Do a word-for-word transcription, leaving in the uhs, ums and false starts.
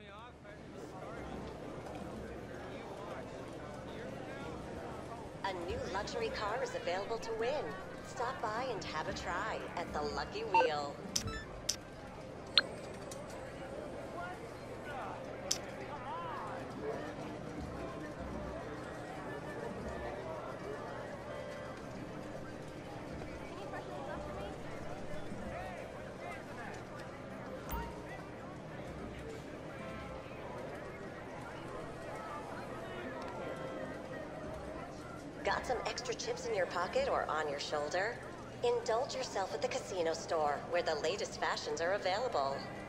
A new luxury car is available to win. Stop by and have a try at the Lucky Wheel. Got some extra chips in your pocket or on your shoulder? Indulge yourself at the casino store, where the latest fashions are available.